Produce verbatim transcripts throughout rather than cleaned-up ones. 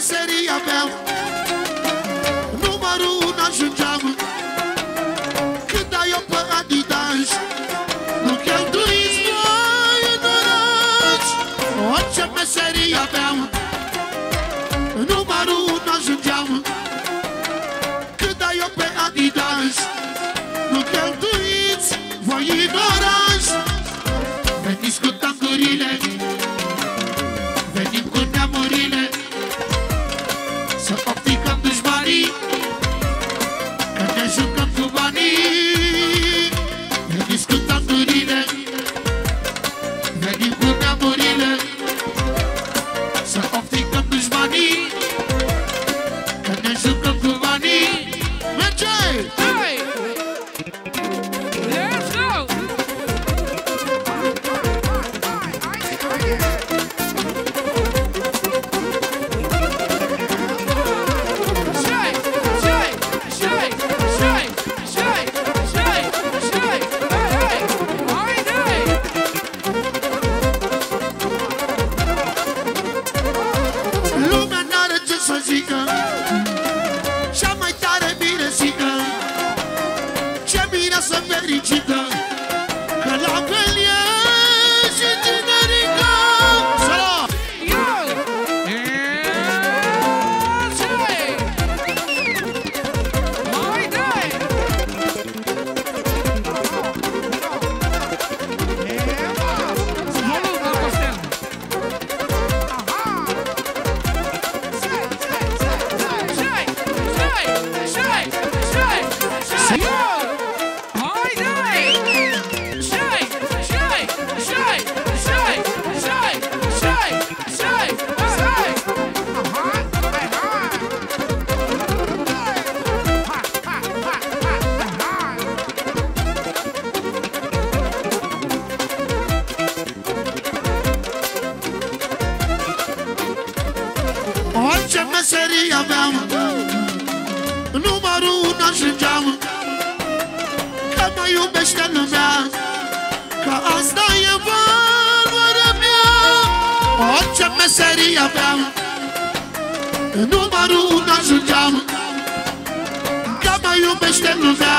meseria mea, numărul unu ajungeam. Când ai eu pe Adidas, nu cheltuiți voi în oraș. Orice meseria mea, numărul unu ajungeam. Când ai eu pe Adidas, nu cheltuiți voi în oraș. Veniți cu tangurile, venim cu neamurile, să opticăm dușmanii, că ne jucăm cu banii. Veniți cu tangurile, venim cu neamurile, să opticăm dușmanii, că ne jucăm cu banii. Merge! Hey! Let's go! Shake, shake, shake, shake, shake, shake, shake. Hey, hey! Haide! Lumea n-are ce să zică, cea mai tare mirezică, ce mireasă fericită, că la fel e și tinerică. Salut! Yo! And shake! Haide! Volume, Costel! Shake, shake, shake, shake, shake. Yo! Haide! Shake, shake, shake, shake, shake, shake, shake, shake. Orice meseria mea, numărul unu ajungeam. Că mă iubește lumea, că asta e valoarea mea. Orice meseria mea, numărul unu ajungeam. Că mă iubește lumea.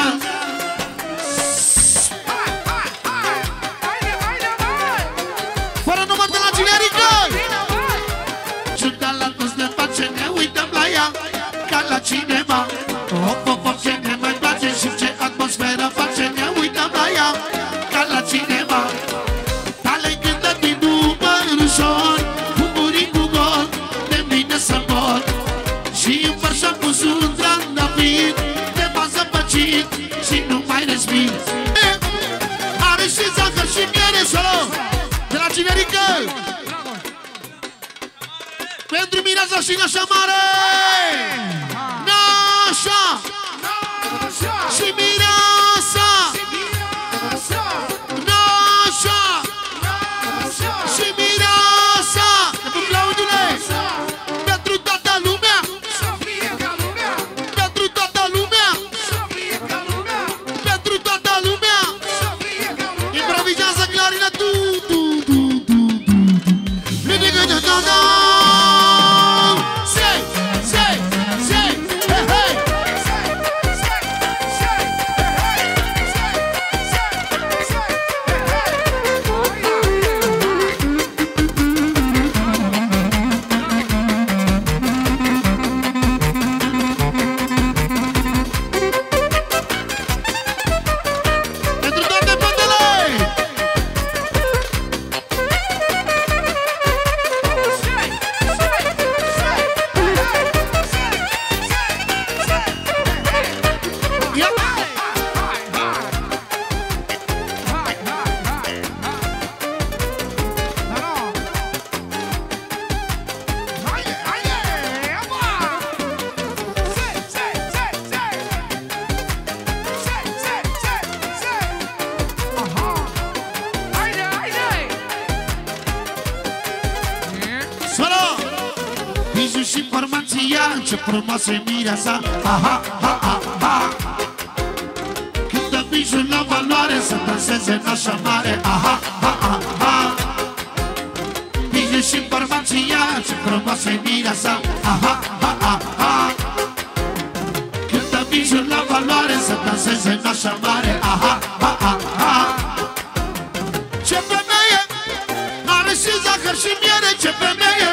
Fără număr de la generică, Ciudat la toți ne face, ne uităm la ea ca la cinema. Hop, hop, hop, ce ne mai place și ce atmosferă face, ne uităm la ea ca la cinema. Tale cântă din număr ușor, cu burii cu gol, de mine să mor. Și împăr și-am pus un trandafir, de bază păcit și nu mai respir. Are și zahăr și miere solo, de la generică. Pentru Mireasa și Nașa Mare! Nașa! Și Mireasa! Nașa! Și Mireasa! Aplaudile! Pentru toată lumea! Pentru toată lumea! Pentru toată lumea! Improvizează clarina tu, tu, tu, tu, tu, tu. Ridică de tot. Și informația, ce frumoasă e Mireasa. Aha, ha, ha, ha. Când dă bijul la valoare, să danseze Nașa Mare. Aha, ha, ha, ha. Bijul și informația, ce frumoasă e Mireasa. aha, ha, ha, ha. Cântă mijuri la valoare, să danseze în așa mare, aha, ha, ha, ha. Ce femeie, are și zahăr și miere, ce femeie.